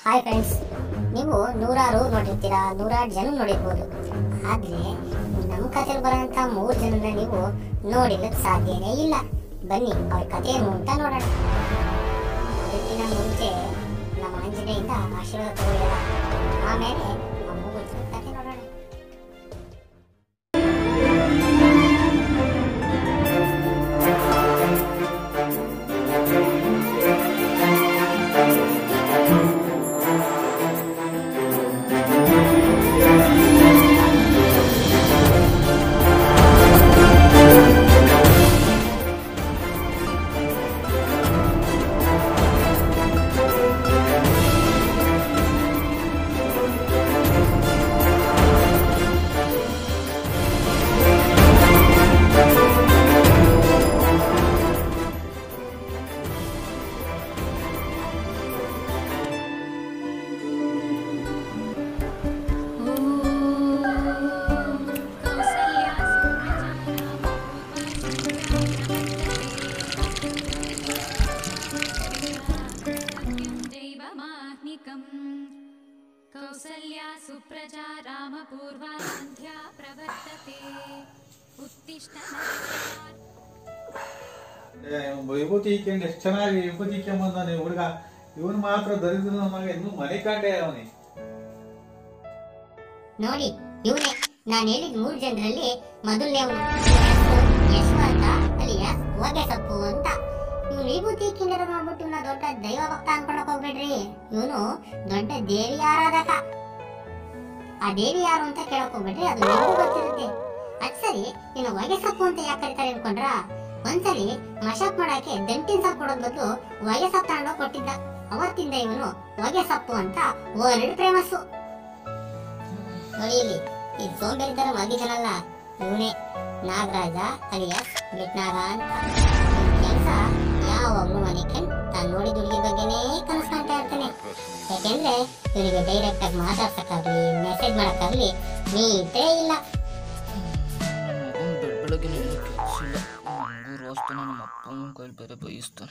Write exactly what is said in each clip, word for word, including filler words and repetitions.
Hi friends, ನೀವು ನೂರಾರು ನೋಡಿರ್ತೀರಾ, ನೂರಾರು ಜನ ನೋಡಿರ್ಬೋದು. ಆದರೆ ನಮ್ಮ ಕಥೆಯಲ್ಲಿ ಬರೋಂಥ ಮೂರು ಜನನ ನೀವು ನೋಡಿಲಿಕ್ಕೆ ಸಾಧ್ಯನೇ ಇಲ್ಲ. ಬನ್ನಿ ಅವ್ರ ಕಥೆ ಏನು ಅಂತ ನೋಡೋಣ. ಅದಕ್ಕಿಂತ ಮುಂಚೆ ನಮ್ಮ ಆಂಜನೇಯಿಂದ ಆಶೀರ್ವಾದ ತಗೊಳ್ಳಿಲ್ಲ, ಆಮೇಲೆ ಆ ಮೂರು ಜನ ಕಥೆ ನೋಡೋಣ. कौसल्या सुप्रजा रामपूर्वा सन्ध्या प्रवर्तते उत्तिष्ठ ವಿಭೂತಿ ಇಕ್ಕೊಂಡು ಎಷ್ಟು ಚೆನ್ನಾಗಿ ವಿಭೂತಿ ಇಕ್ಕೊಂಬಂದಾನೆ ಹುಡುಗ. ಇವನು ಮಾತ್ರ ದರಿದ್ರ ಮಗ, ಇನ್ನು ಮನೆ ಕಾಂಡೆ ಅವನಿ. ನೋಡಿ, ಇವನೇ ನಾನು ಹೇಳಿದ ಮೂರು ಜನರಲ್ಲಿ ಮೊದಲನೇವನು. ಯಶವಂತ ಅಲಿಯಾಸ್ ಹೊಗೆಸೊಪ್ಪು ಅಂತ. ಇವ್ನು ವಿಭೂತಿ ಕಿನ್ನರ ಮಾಡ್ಬಿಟ್ಟು ನಾ ದೊಡ್ಡ ದೈವ ಭಕ್ತ ಅನ್ಕೊಳಕ್ ಹೋಗ್ಬೇಡ್ರಿ. ಇವನು ದೊಡ್ಡ ದೇವಿ ಆರಾಧಕ. ಆ ದೇವಿ ಯಾರು ಅಂತ ಕೇಳಕ್ ಹೋಗ್ಬೇಡ್ರಿ, ಅದು ನಿಮಗೂ ಗೊತ್ತಿರುತ್ತೆ. ಅದ್ ಸರಿ, ಇನ್ನು ಹೊಗೆಸೊಪ್ಪು ಅಂತ ಯಾಕೆ ಕರೀತಾರೆ ಅನ್ಕೊಂಡ್ರ? ಒಂದ್ಸಲಿ ಮಶಾಪ್ ಮಾಡಕ್ಕೆ ದಂಟಿನ ಸೊಪ್ಪು ಕೊಡೋದ್ ಬದಲು ಹೊಗೆ ಸೊಪ್ಪು ತಗೊಂಡೋಗಿ ಕೊಟ್ಟಿದ್ದ. ಅವತ್ತಿಂದ ಇವನು ಹೊಗೆಸೊಪ್ಪು ಅಂತ ವರ್ಲ್ಡ್ ಫೇಮಸ್ಸು. ನೋಡಿ ಇಲ್ಲಿ, ಈ ಸೋಂಬೇರಿ ತರ ಮಲಗಿದನಲ್ಲ, ಇವನೇ ನಾಗರಾಜ ಅಲಿಯಾಸ್ ಬಿಟ್ನಾಗ ಅಂತ. ಕೆಲಸ ಯಾವಾಗ್ಲೂ ಮನೆಗೆ ತಾನು ನೋಡಿದ ಹುಡುಗಿ ಬಗ್ಗೆನೇ ಕನಸ್ಕೊಂತಾ ಇರ್ತಾನೆ. ಯಾಕೆಂದ್ರೆ ಇವನಿಗೆ ಡೈರೆಕ್ಟ್ ಆಗಿ ಮಾತಾಡ್ಸಕ್ಕಾಗ್ಲಿ ಮೆಸೇಜ್ ಮಾಡಕ್ಕಾಗ್ಲಿ ನೀತೇ ಇಲ್ಲ. ಬೆಳಗ್ಗೆ ನಮ್ಮ ಅಪ್ಪನ ಕೈಲಿ ಬೇರೆ ಬಯಸ್ತಾನೆ.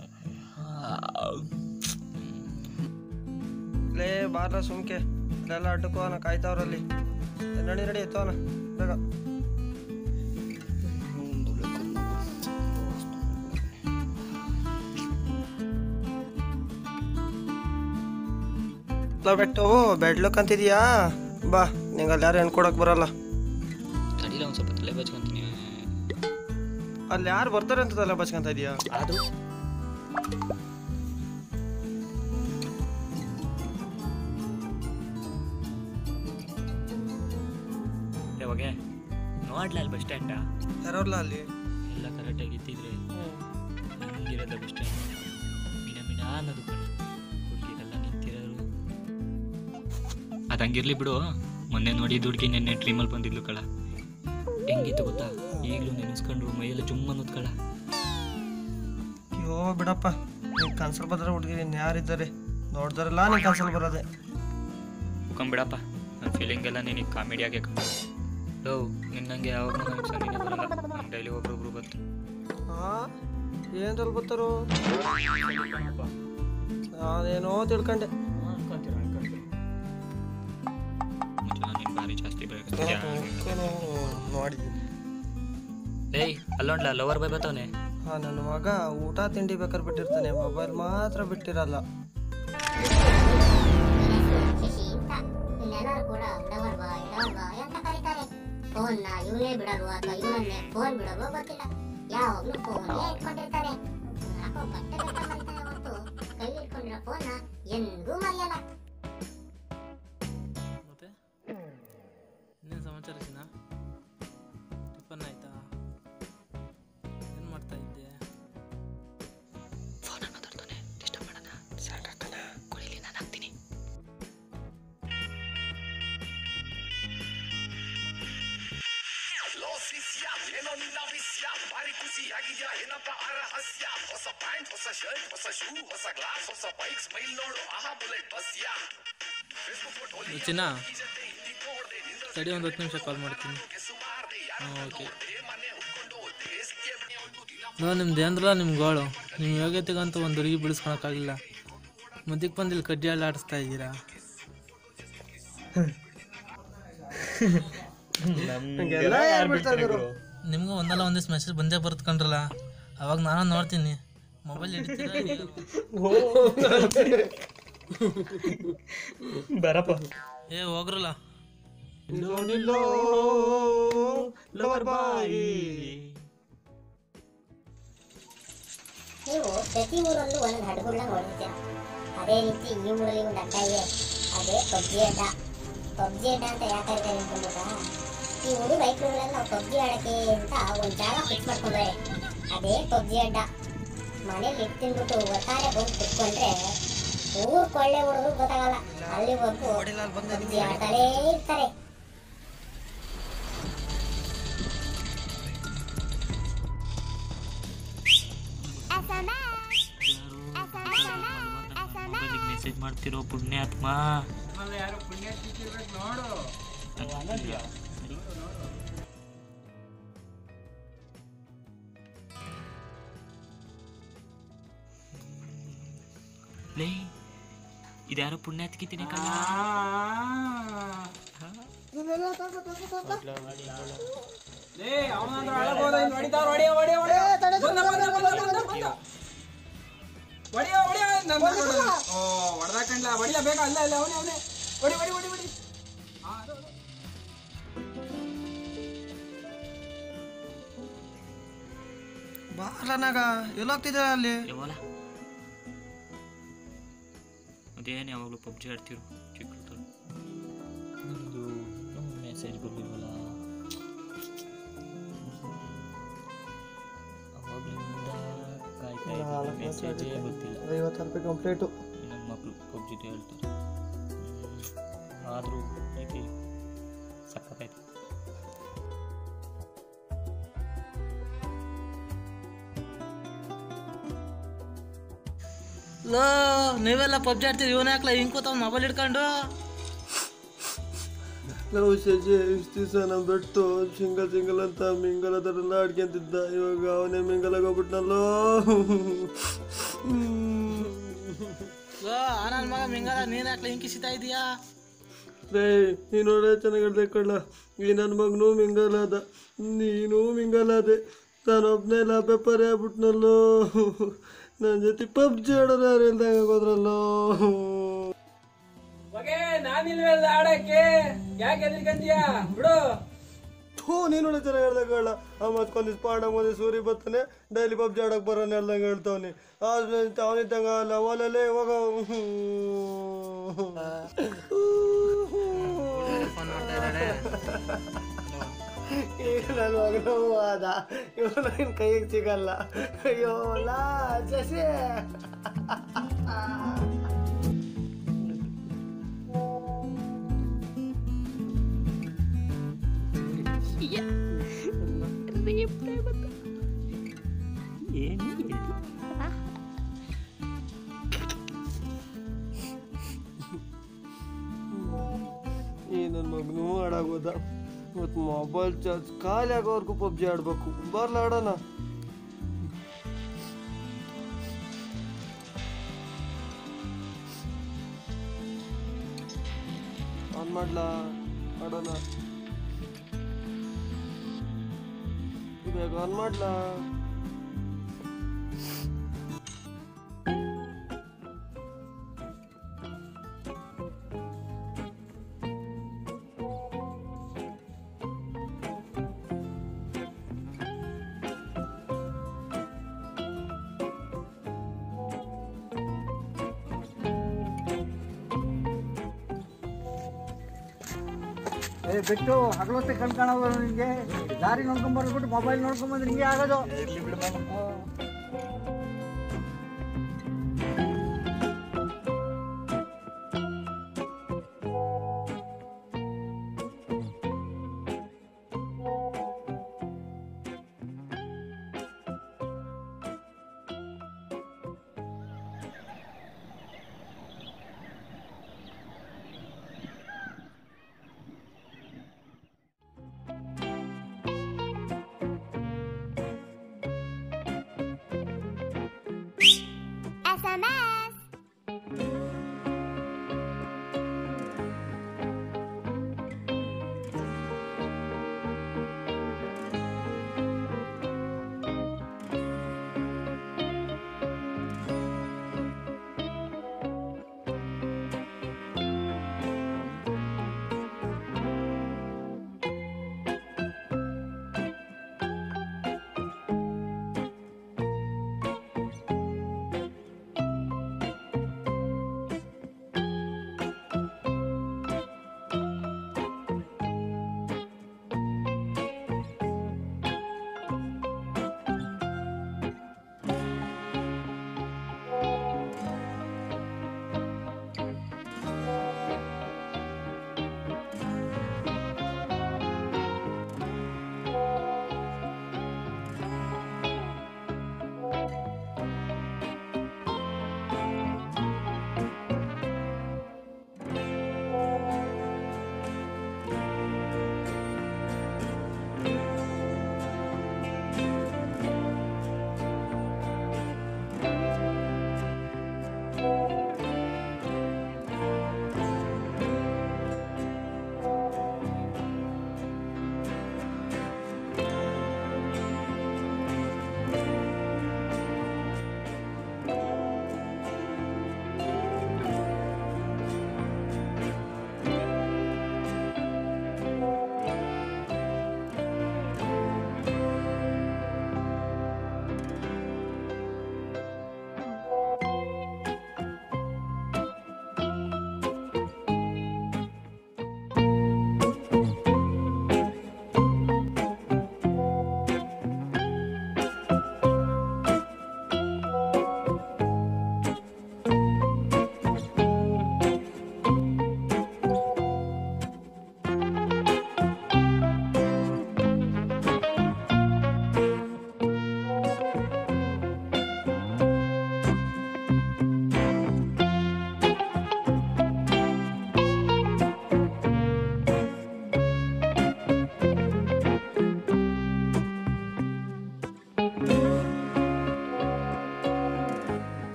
ಲೇ ಬಾರ ಸುಮ್ಕೆ ಅಲ್ಲೆಲ್ಲ ಅಡ್ಡಕೋನ ಕಾಯ್ತಾವ್ರಲ್ಲಿ. ನಡಿ ನಡಿ ಎತ್ತವನ ಬೇಗ. ಬೆಟ್ಟು ಬೆಡ್ಲಕ್ ಅಂತಿದ್ಯಾ? ಬಾ, ನಿಂಗೆ ಅಲ್ಲಿ ಯಾರು ಹೆಣ್ಣು ಕೊಡಕ್ ಬರಲ್ಲ. ತಡಿಲ ಒಂದು ಸ್ವಲ್ಪ ತಲೆ ಬಚ್ಕೊಂತೀನಿ. ಅಲ್ಲಿ ಯಾರು ಬರ್ತಾರೆ ಅಂತ ತಲೆ ಬಚ್ಕೊಂತ ಇದೀಯಾ? ಅದು ಯಾವಾಗ ನೋಡ್ಲ ಅಲ್ಲಿ ಬಸ್ ಸ್ಟ್ಯಾಂಡ ಯಾರಲ್ಲ ಅಲ್ಲಿ ಎಲ್ಲ ಕರೆಕ್ಟಾಗಿ ಇದ್ದಿದ್ರೆ ಹಿಂಗಿರೋದ ಬಸ್ ಸ್ಟ್ಯಾಂಡ್ ಮಿನ ಮಿನ ಅನ್ನೋದು ಹುಡುಗಿರೆಲ್ಲ ನಿಂತಿರೋರು. ಅದು ಹಂಗಿರ್ಲಿ ಬಿಡು. ಮೊನ್ನೆ ನೋಡಿ ಹುಡುಗಿ ನೆನ್ನೆ ಟ್ರೀಮಲ್ಲಿ ಬಂದಿದ್ಲು ಕಳ. ಹೆಂಗಿತ್ತು ಗೊತ್ತಾ? ಈಗಲೂ ನೆನೆಸ್ಕೊಂಡ್ರು ಮೈಯೆಲ್ಲ ಜುಮ್ ಅನ್ನೋದು ಕಳ. ಅಯ್ಯೋ ಬಿಡಪ್ಪ, ನೀನು ಕನ್ಸಲ್ ಬಂದ್ರೆ ಹುಡುಗಿ ಯಾರಿದ್ದಾರೆ ನೋಡ್ದಾರಲ್ಲ, ನೀನು ಕನ್ಸಲ್ ಬರೋದೆ. ಮುಖಂಬಿಡಪ್ಪ, ನನ್ನ ಫೀಲಿಂಗ್ ಎಲ್ಲ ನೀನು ಕಾಮಿಡಿ ಆಗೇ ಲೋ. ನಿನ್ನಂಗೆ ಯಾವಾಗ ನನಗೆ ಸಂಗೀತ ಬರಲ್ಲ. ನಮ್ಮ ಡೈಲಿ ಒಬ್ರೊಬ್ರು ಬರ್ತು. ಹಾಂ, ಏನ್ರಲ್ಲಿ ಬರ್ತಾರೋ ಅದೇನೋ ತಿಳ್ಕೊಂಡೆ. ನೀನು ಭಾರಿ ಜಾಸ್ತಿ ನೋಡಿದ್ದೀನಿ. ಏಯ್ ಅಲ್ಲೊಂಡ್ಲ ಲವರ್ ಬೈ ಬತ್ತವನೆ. ಹಾಂ, ನನ್ನ ಮಗ ಊಟ ತಿಂಡಿ ಬೇಕಾದ್ರೆ ಬಿಟ್ಟಿರ್ತಾನೆ, ಮೊಬೈಲ್ ಮಾತ್ರ ಬಿಟ್ಟಿರಲ್ಲ. ಶಶಿ ಅಂತ ಎಲ್ಲರೂ ಕೂಡ ಲವರ್ ಬಾಯ್ ಲವರ್ ಬಾಯ್ ಅಂತ ಕರೀತಾರೆ. ಫೋನ್ ನ ಇವನೇ ಬಿಡಲ್ವ ಅಥವಾ ಇವನನ್ನೇ ಫೋನ್ ಬಿಡಲ್ವ ಗೊತ್ತಿಲ್ಲ, ಯಾವಾಗ್ಲೂ ಫೋನ್ ಇಟ್ಕೊಂಡಿರ್ತಾರೆ. ಯಾಕೋ ಬಟ್ಟೆ ಬೆಟ್ಟ ಮರಿತಾನೆ ಹೊರತು ಕೈ ಇಟ್ಕೊಂಡಿರೋ ಫೋನ್ ನ ಎಂದೂ ಮರೆಯಲ್ಲ. ಮತ್ತೆ ಇನ್ನೇನು ಸಮಾಚಾರ ಚಿನ್ನ? ಟಿಫನ್ ಆಯ್ತಾ? ಏನು ಮಾಡ್ತಾ ಇದ್ದೆ? ಫೋನ್ ಅನ್ನೋದರ್ತಾನೆ ಡಿಸ್ಟರ್ಬ್ ಮಾಡೋಣ. ಸಾಕಾಗ್ತಾನೆ, ಕುಳಿಲಿ ನಾನು ಹಾಕ್ತೀನಿ. ಚಿನ್ನ ತಡಿ, ಒಂದು ಹತ್ತು ನಿಮಿಷ ಕಾಲ್ ಮಾಡ್ತೀನಿ. ಹಾಂ ಓಕೆ. ನೋ ನಿಮ್ದು ಏನಲ್ಲ ನಿಮ್ಮ ಗೋಳು. ನಿಮ್ಮ ಯೋಗ್ಯತೆಗಂತೂ ಒಂದು ಹುಡುಗಿ ಬಿಡಿಸ್ಕೊಳಕ್ಕಾಗಲಿಲ್ಲ. ಮುದ್ದಕ್ಕೆ ಬಂದು ಇಲ್ಲಿ ಕಡ್ಡಿ ಎಲ್ಲ ಆಡಿಸ್ತಾ ಇದ್ದೀರಾ? ನಿಮ್ಗೂ ಒಂದಲ್ಲ ಒಂದಿವ್ಸ ಮೆಸೇಜ್ ಬಂದೇ ಬರ್ತಕೊಂಡ್ರಲ್ಲ, ಅವಾಗ ನಾನು ನೋಡ್ತೀನಿ. ಮೊಬೈಲ್ ಹಿಡಿತೀರಾ? ಬರಪ್ಪ. ಏ ಹೋಗ್ರಲ್ಲ. ನೀವು ಪ್ರತಿ ಊರಲ್ಲೂ ಒಂದೊಂದು ಹಡಗುಗಳನ್ನ ನೋಡಿರ್ತೀರ. ಅದೇ ರೀತಿ ಈ ಊರಲ್ಲಿ ಒಂದು ಅಡ್ಡ ಇದೆ, ಅದೇ ಪಬ್ಜಿ ಅಡ್ಡ. ಪಬ್ಜಿ ಅಡ್ಡ ಅಂತ ಯಾಕೆ ಕರೀತಾರೆ ಅನ್ಕೊಂಡ್ಬಿಟ್ಟ? ಈ ಹುಡುಗ ಬೈಕ್ಗಳೆಲ್ಲ ನಾವು ಪಬ್ಜಿ ಆಡಕ್ಕೆ ಅಂತ ಒಂದು ಜಾಗ ಫಿಕ್ಸ್ ಮಾಡ್ಕೊಂಡ್ರೆ ಅದೇ ಪಬ್ಜಿ ಅಡ್ಡ. ಮನೇಲಿ ಇಟ್ಟು ತಿಂದ್ಬಿಟ್ಟು ಒತ್ತಾರೆ ಬಂದು ಕುತ್ಕೊಂಡ್ರೆ ಊರ್ ಕೊಳ್ಳೆ ಹುಡುಗರು ಗೊತ್ತಾಗಲ್ಲ, ಅಲ್ಲಿವರೆಗೂ ಪಬ್ಜಿ ಆಡ್ತಾನೇ ಇರ್ತಾರೆ. ಮೆಸೇಜ್ ಮಾಡ್ತಿರೋ ಪುಣ್ಯಾತ್ಮ. ಯಾರು ಪುಣ್ಯ ಸಿಕ್ಕಿರ್ಬೇಕು ನೋಡು. ಲೇ ಇದ್ಯಾರೋ ಪುಣ್ಯಾತ್ಕಿತೀನಿ ಕಲ್ಲ. ಹೊಡೆದಾಕಂಡ್ಲ ಹೊಡಿಯ ಬೇಗ. ಅಲ್ಲ ಅಲ್ಲ ಅವನೇ ಅವನೇ ಹೊಡಿ ಹೊಡಿ ಹೊಡಿ ಹೊಡಿ. ಬಾಲನಾಗ ಎಲ್ಲೋಗ್ತಿದ್ದ ಅಲ್ಲಿ? ಅದೇನು ಯಾವಾಗಲೂ ಪಬ್ಜಿ ಆಡ್ತಿರು ಚಿಕ್ಕ ನಮ್ಮದು ಮೆಸೇಜ್ ಬರ್ಲಿಲ್ವಲ್ಲ ಅವಾಗಲಿಂದ ಕಾಯ್ತಾ ಇದ್ದೀನಿ, ಮೆಸೇಜೇ ಗೊತ್ತಿಲ್ಲ. ಐವತ್ತು ರೂಪಾಯಿ ಕಂಪ್ಲೀಟು. ನಮ್ಮ ಮಕ್ಕಳು ಪಬ್ಜಿದು ಹೇಳ್ತಾರೆ, ಆದರೂ ಏಕೆ ಸಕ್ಕತ್ತಾಯ್ತು. ಲೋ ನೀವೆಲ್ಲ ಪಬ್ಜಿ ಆಡ್ತೀರಿ, ಇವನೇ ಹಾಕ್ಲ ಹಿಂಗೆ ಕೂತಾವ ಮೊಬೈಲ್ ಹಿಡ್ಕೊಂಡು. ನಾವು ಸಜ್ಜೆ ಇಷ್ಟು ದಿವಸ ನಮ್ಮ ಬಿಟ್ಟು ಸಿಂಗಲ್ ಸಿಂಗಲ್ ಅಂತ ಮಿಂಗಲ್ ಅದರೆಲ್ಲ ಆಡ್ಕೊಂತಿದ್ದ. ಇವಾಗ ಅವನೇ ಮಿಂಗಲ್ ಆಗೋಗ್ಬಿಟ್ನಲ್ಲೋ. ಲೋ ನನ್ನ ಮಗ ಮಿಂಗಲ, ನೀನು ಹಾಕ್ಲ ಹಿಂಗೆ ಕಿಸಿತಾ ಇದೀಯಾ? ರೇ ನೀನು ನೋಡೇ ಚೆನ್ನಾಗಿ ಹೇಳ್ದೆ ಕಳ್ಳ. ಈ ನನ್ನ ಮಗನೂ ಮಿಂಗಲ್ ಆದ, ನೀನು ಮಿಂಗಲ್ ಆದೆ. ತಾನೊಬ್ಬನೇ ಇಲ್ಲ ಪೇಪರ್ ಆಗ್ಬಿಟ್ನಲ್ಲೋ. ನನ್ನ ಜೊತೆ ಪಬ್ಜಿ ಆಡೋರು ಯಾರು ಇಲ್ದಂಗೆ ಹೋದ್ರಲ್ಲೋ. ನಾನಿಲ್ವಲ್ಲ ಆಡಕ್ಕೆ, ಯಾಕೆ ಎದ್ರಿಕಂತೀಯ ಬಿಡು. ಥೂ ನೀನು ನೋಡ ಚೆನ್ನಾಗಿ ಹೇಳ್ದಾಗ ಹೇಳ. ಆ ಮತ್ಕೊಂದಿಸ್ ಪಾಂಡ ಮುಂದೆ ಸೂರಿ ಬರ್ತಾನೆ, ಡೈಲಿ ಪಬ್ಜಿ ಆಡಕ್ಕೆ ಬರೋನೆ ಹೇಳ್ದಂಗೆ ಹೇಳ್ತಾವನಿ. ಆದ್ಮೇಲೆ ಅವನಿದ್ದಂಗ ಅಲ್ಲ ಅವಲಲ್ಲೇ ಇವಾಗ ಈಗ ನನ್ನ ಮಗನೂ ಆದ, ಇವನು ನಿನ್ನ ಕೈಗೆ ಸಿಗಲ್ಲ. ಅಯ್ಯೋ ಲಾ ಜಸೆ. ಈ ನನ್ನ ಮಗನೂ ಆಡಾಗೋದ. ಇವತ್ತು ಮೊಬೈಲ್ ಚಾರ್ಜ್ ಖಾಲಿ ಆಗೋವರೆಗೂ ಪಬ್ಜಿ ಆಡ್ಬೇಕು. ಬರ್ಲ ಆಡೋಣ. ಆನ್ ಮಾಡ್ಲಾ, ಆಡೋಣ. ಬೇಗ ಆನ್ ಮಾಡ್ಲಾ. ಏ ಬಿಟ್ಟು ಹಗಲೊತ್ತೆ ಕಣ್ ಕಾಣೋದು ನಿಂಗೆ. ದಾರಿ ನೋಡ್ಕೊಂಬರ್ಬಿಟ್ಟು ಮೊಬೈಲ್ ನೋಡ್ಕೊಂಬಂದ್ರೆ ಹಿಂಗೆ ಆಗೋದು. ಇರ್ಲಿ ಬಿಡು.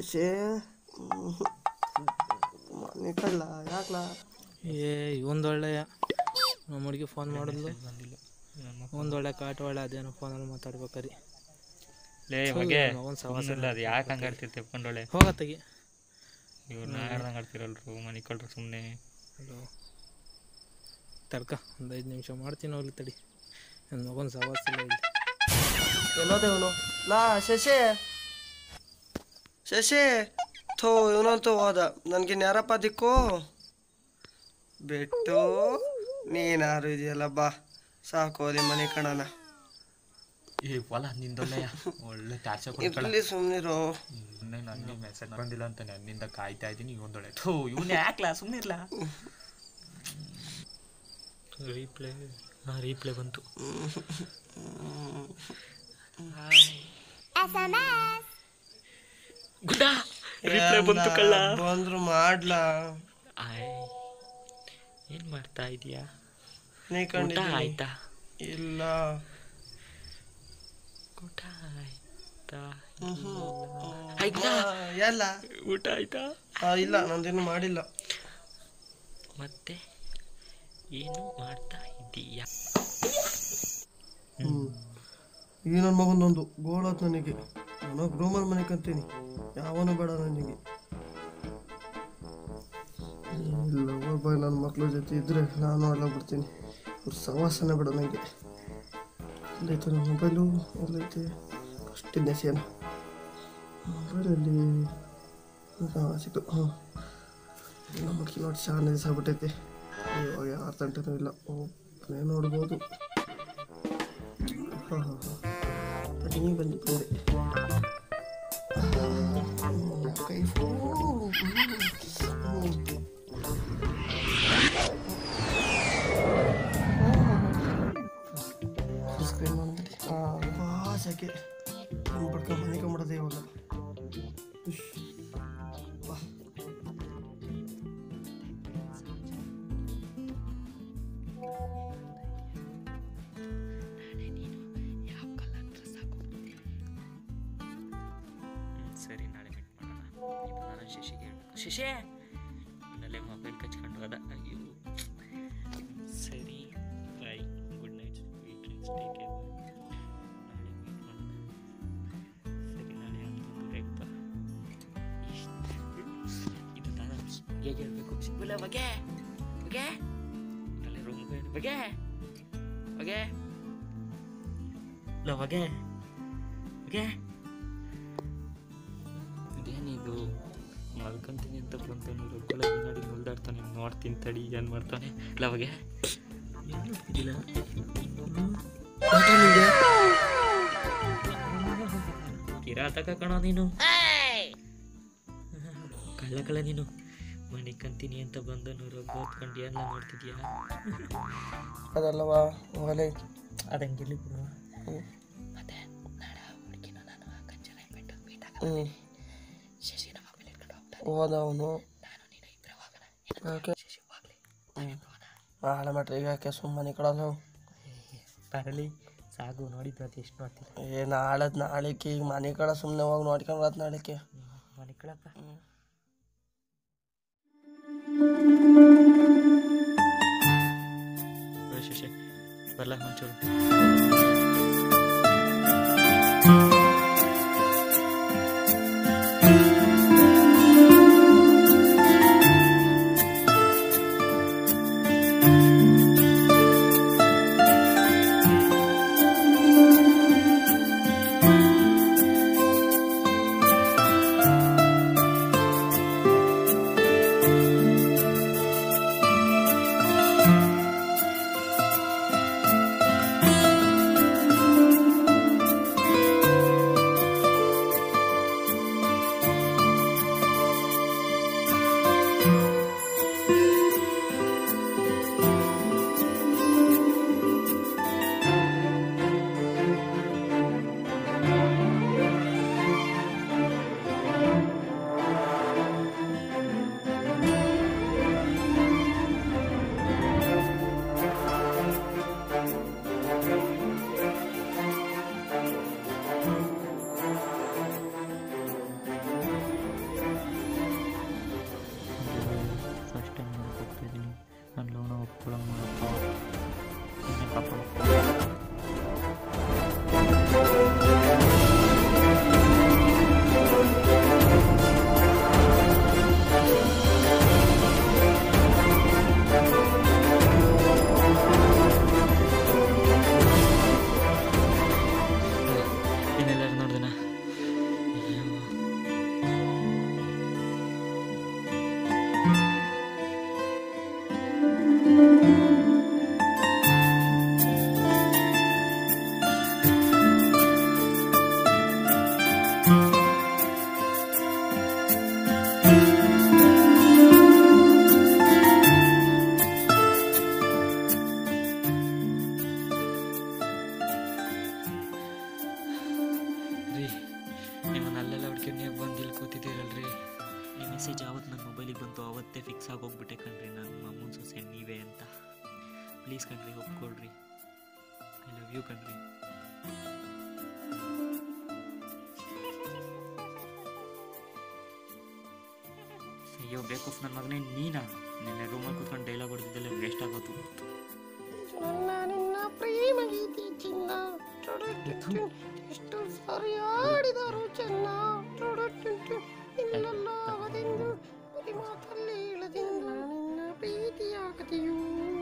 ಶಶಿ ಮನೆ ಕಳ್ಳ ಯಾಕ್ಲ ಏ ಇವೊಂದೊಳ್ಳೆಯ ನಮ್ಮ ಹುಡುಗಿ ಫೋನ್ ಮಾಡಿದ್ಲು ಒಂದೊಳ್ಳೆ ಕಾಟ ಒಳ್ಳೆ ಅದೇನೋ ಫೋನಲ್ಲಿ ಮಾತಾಡ್ಬೇಕಾರಿ ಲೇ ಮಗೆ ಅದು ಯಾಕೆ ಹಂಗೆ ಆಡ್ತಿರ್ ತೆಪ್ಕೊಂಡೊಳ್ಳೆ ಹೋಗತ್ತಗಿ ಇವ್ರು ನಾಡ್ದಂಗೆ ಆಡ್ತಿರಲ್ರು ಮನೆ ಕಳ್ರು ಸುಮ್ಮನೆ ಹಲೋ ತಡ್ಕ ಒಂದು ಐದು ನಿಮಿಷ ಮಾಡ್ತೀನಿ ಹೋಗ್ಲಿ ತಡಿ ನನ್ನ ಮಗನ ಸವಾಸ ಇಲ್ಲ ಇಲ್ಲಿ ಎಲ್ಲೋದೇವನು ಲಾ ಶಶಿ ಶಶಿ ಥೋ ಇವನಂತೂ ಹೋದ ನನಗೆ ಯಾರಪ್ಪ ದಿಕ್ಕು ಬಿಟ್ಟು ನೀನಾರು ಇದೆಯಲ್ಲ ಬಾ ಸಾಕು ಅಲ್ಲಿ ಮನೆ ಕಣನ ಏ ಹೊಲ ನಿಂದೊಳ್ಳೆಯ ಒಳ್ಳೆ ಟಾರ್ಚರ್ ಇಲ್ಲಿ ಸುಮ್ಮನಿರು ನನಗೆ ಮೆಸೇಜ್ ಬಂದಿಲ್ಲ ಅಂತ ನನ್ನಿಂದ ಕಾಯ್ತಾ ಇದ್ದೀನಿ ಇವೊಂದೊಳ್ಳೆ ಥೂ ಇವನೇ ಯಾಕ್ಲಾ ಸುಮ್ಮನಿರ್ಲ ರೀಪ್ಲೇ ಹಾಂ ರೀಪ್ಲೇ ಬಂತು ಗುಡ ರೀಪ್ಲೇ ಬಂತು ಕಳ್ಳ ಬಂದ್ರು ಮಾಡ್ಲಾ ಏನು ಮಾಡ್ತಾ ಇದೀಯಾ ನೀ ಊಟ ಆಯ್ತಾ ಇಲ್ಲ ಊಟ ಆಯ್ತಾ ಆಯ್ತಾ ಎಲ್ಲ ಊಟ ಆಯ್ತಾ ಇಲ್ಲ ನಂದಿನ್ನು ಮಾಡಿಲ್ಲ ಮತ್ತೆ ಏನು ಮಾಡ್ತಾ ಇದ್ದೀಯಾ ಈ ನನ್ನ ಮಗನೊಂದು ಗೋಳತ್ ನನಗೆ ನಾನು ರೂಮಲ್ಲಿ ಮನೆ ಕಂತೀನಿ ಯಾವನು ಬೇಡ ನನಗೆ ಇಲ್ಲ ಒಬ್ಬ ನನ್ನ ಮಕ್ಳ ಜೊತೆ ಇದ್ರೆ ನಾನು ಅಲ್ಲ ಬಿಡ್ತೀನಿ ಅವ್ರ ಸವಾಸನೆ ಬೇಡ ನನಗೆ ಎಲ್ಲೈತೆ ನನ್ನ ಮೊಬೈಲು ಎಲ್ಲೈತೆ ಅಷ್ಟಿದ್ದೆ ಸೇನ ಮೊಬೈಲಲ್ಲಿ ಸಿಕ್ತು ಹಾಂ ಎಲ್ಲ ಮಕ್ಕಳು ನೋಡಿ ಶಾನ ದಿವಸ ಆಗ್ಬಿಟ್ಟೈತೆ ಇವಾಗ ಯಾರು ತಂಟೆನೂ ಇಲ್ಲ ಒಬ್ಬನೇ ನೋಡ್ಬೋದು ಹಾಂ ಹಾಂ ಹಾಂ ನೀ ಬಂದಿತ್ತು ಕೈ ಸ್ಕ್ರೀನ್ ಮಾಡ್ಬಿಟ್ಟು ಹಾಂ ಭಾಷೆಗೆ ಪಡ್ಕೊಂಡು ಮನಿಕೊಂಬಿಡೋದು ಇವಾಗ ಬಾ ಸರಿ ನಾಳೆ ಮೀಟ್ ಮಾಡೋಣ ಇದು ನಾನು ಶಶಿಗೆ ಹೇಳ್ಬೇಕು ಶಶಿ ನಲ್ಲೇ ಮೊಬೈಲ್ ಕಚ್ಕೊಂಡು ಹೋದ ಅಯ್ಯೋ ಸರಿ bye good night sweet dreams take care ನಾಳೆ ಮೀಟ್ ಮಾಡೋಣ ಸರಿ ನಾಳೆ ಹನ್ನೊಂದು ಬೇಕು ಬಾ ಇದು ನಾನು ಹೇಗೆ ಹೇಳ್ಬೇಕು ಸಿಗ್ಬಿಲ್ಲ ಬಗೆ ಬಗೆ ಅಲ್ಲೇ ರೂಮ್ಗೆ ಬಗೆ ಬಗೆ ಇಲ್ಲ ಬಗೆ ಬಗೆ ಇದೇನಿದು ಮಲ್ಕೊಂತೀನಿ ಅಂತ ಬಂತಾನೆ ರೊಕ್ಕಲ ನೋಡಿ ಮುಲ್ದಾಡ್ತಾನೆ ನೋಡ್ತೀನಿ ತಡಿ ಏನು ಮಾಡ್ತಾನೆ ಇಲ್ಲ ಅವಾಗೆ ಏನು ಇದಿಲ್ಲ ಕಿರಾತಕ ಕಣೋ ನೀನು ಕಳ್ಳ ಕಳ್ಳ ನೀನು ಮನೆ ಕಂತೀನಿ ಅಂತ ಬಂದನು ರೊಕ್ಕ ಹೊತ್ಕೊಂಡು ಎಲ್ಲ ನೋಡ್ತಿದ್ಯಾ ಅದಲ್ಲವಾ ಒಲೆ ಅದಂಗಿರ್ಲಿ ಬಿಡು ಮತ್ತೆ ನಾಳೆ ಹುಡುಗಿನ ನಾನು ಕಂಚನ ಬಿಟ್ಟು ಮೀಟ್ ಹ್ಞೂ ಶಶಿನ ಮಗಳು ಇಟ್ಕೊಂಡು ಹೋಗ್ತಾನೆ ಹೋದ ಅವನು ನಾನು ನೀನು ಇಬ್ಬರೇ ಹೋಗೋಣ ಯಾಕೆ ಶಶಿ ಹೋಗ್ಲಿ ನಾಳೆ ಮಾಡ್ರಿ ಈಗ ಯಾಕೆ ಸುಮ್ಮನೆ ಕಡಲ್ಲ ಬರಲಿ ಸಾಗು ನೋಡಿದ್ದು ಅದು ಎಷ್ಟು ನೋಡ್ತೀನಿ ಏ ನಾಳದ್ ನಾಳೆಗೆ ಈಗ ಮನೆ ಕಡೆ ಸುಮ್ಮನೆ ಹೋಗಿ ನೋಡ್ಕೊಂಡು ಬರತ್ ನಾಳೆಗೆ ಮನೆ ಕಳಪ್ಪ ಶಶಿ ಬರಲ್ಲ ಒಂಚೂರು ರೀ ನಿಮ್ಮನ್ನೆಲ್ಲ ಹುಡ್ಕೊಂಡು ನೀವು ಬಂದು ಇಲ್ಲಿ ಕೂತಿದ್ದೀರಲ್ರಿ ಈ ಮೆಸೇಜ್ ಯಾವತ್ತು ನನ್ನ ಮೊಬೈಲಿಗೆ ಬಂತು ಅವತ್ತೇ ಫಿಕ್ಸ್ ಆಗಿ ಹೋಗ್ಬಿಟ್ಟೆ ಕಣ್ರಿ ನನ್ನ ಅಮ್ಮನ ಸೊಸೆ ನೀವೇ ಅಂತ. ಪ್ಲೀಸ್ ಕಣ್ರಿ ಒಪ್ಕೊಳ್ರಿ. ಐ ಲವ್ ಯು ಕಣ್ರಿ. ಅಯ್ಯೋ ಬೇಕೂಫ್ ನನ್ನ ಮಗನೇ ನೀನಾ? ನಿನ್ನೆ ರೂಮಲ್ಲಿ ಕೂತ್ಕೊಂಡು ಡೈಲಾಗ್ ಹೊಡೆದಿದ್ದೆಲ್ಲ ವೇಸ್ಟ್ ಆಗೋದು. ನಿನ್ನ ಪ್ರೇಮ ಗೀತೆ ಚಿನ್ನ ಎಷ್ಟು ಸಾರಿ ಆಡಿದರು ಚೆನ್ನ ಇನ್ನೆಲ್ಲವದೆಂದು ಬರೀ ಮಾತಲ್ಲಿ ಇಳದಿಂದ ನಿನ್ನ ಪ್ರೀತಿಯ ಕಥೆಯು.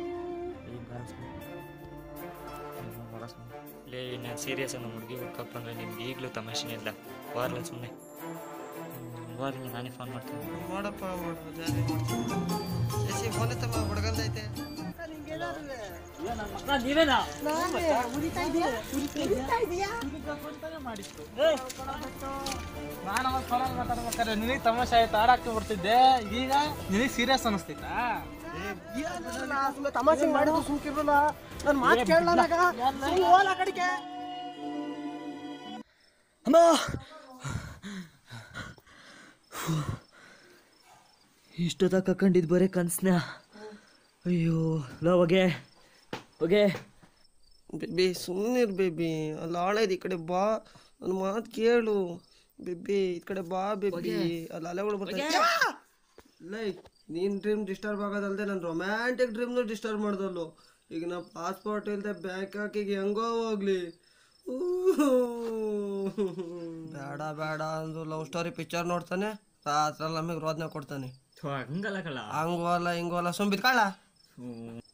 ಲೇ ನಾನು ಸೀರಿಯಸ್ ನಮ್ಮ ಹುಡುಗಿ ಹುಡ್ಕಪ್ಪ ಅಂದರೆ ನಿಮ್ಗೆ ಈಗಲೂ ತಮಾಷೆನೇ ಇಲ್ಲ. ವಾರಲ್ಲ ಸುಮ್ಮನೆ ವಾರಲ್ಲ ನಾನೇ ಫೋನ್ ಮಾಡ್ತೀನಿ. ಮಾಡಪ್ಪ ಶಶಿ ಫೋನ್ ಎತ್ತಮ್ಮ ಹುಡುಗಂದೈತೆ. ನಾನು ಮಾತಾಡ್ಬೇಕಾದ್ರೆ ನಿನಗೆ ತಮಾಷೆ ಆಯ್ತು ಆಡಾಕ್ತಿ ಬರ್ತಿದ್ದೆ, ಈಗ ನಿನಗೆ ಸೀರಿಯಸ್ ಅನಿಸ್ತೈತಾ? ತಮಾಷೆ ಮಾಡಿದ್ರು ಸುಮ್ಕಿರಲ್ಲ, ನನ್ನ ಮಾತು ಕೇಳಲ್ಲ ಕಡೆಗೆ. ಅಮ್ಮ ಇಷ್ಟೊತ್ತ ಕಕ್ಕೊಂಡಿದ್ದು ಬರೀ ಕನ್ಸನ. ಅಯ್ಯೋ ಲೋ ಹೊಗೆ ಹೊಗೆ. ಬೇಬಿ ಸುಮ್ಮನಿರ್ ಬೇಬಿ, ಅಲ್ಲಿ ಆಳೈದು ಈ ಕಡೆ ಬಾ, ನನ್ನ ಮಾತು ಕೇಳು ಬೇಬಿ, ಈ ಕಡೆ ಬಾ ಬೇಬಿ, ಅಲ್ಲಿ ಅಲೆಗಳು ಬರ್ತಾರೆ. ಲೈ ನೀನ್ ಡ್ರೀಮ್ ಡಿಸ್ಟರ್ಬ್ ಆಗೋದಲ್ದೆ ನನ್ನ ರೊಮ್ಯಾಂಟಿಕ್ ಡ್ರೀಮ್ನು ಡಿಸ್ಟರ್ಬ್ ಮಾಡ್ದಲ್ಲು. ಈಗ ನಾ ಪಾಸ್ಪೋರ್ಟ್ ಇಲ್ಲದೆ ಬ್ಯಾಂಕ್ ಹಾಕಿಗೆ ಹೆಂಗೋ ಹೋಗ್ಲಿ. ಬೇಡ ಬೇಡ ಅಂದು ಲವ್ ಸ್ಟೋರಿ ಪಿಕ್ಚರ್ ನೋಡ್ತಾನೆ, ರಾತ್ರಿ ನಮಗೆ ರೋದನೆ ಕೊಡ್ತಾನೆ. ಹಂಗಲ್ಲ ಕಳ್ಳ, ಹಂಗೋಲ್ಲ ಹಿಂಗೋಲ್ಲ ಸುಂಬಿದ್ ಕಳ್ಳ.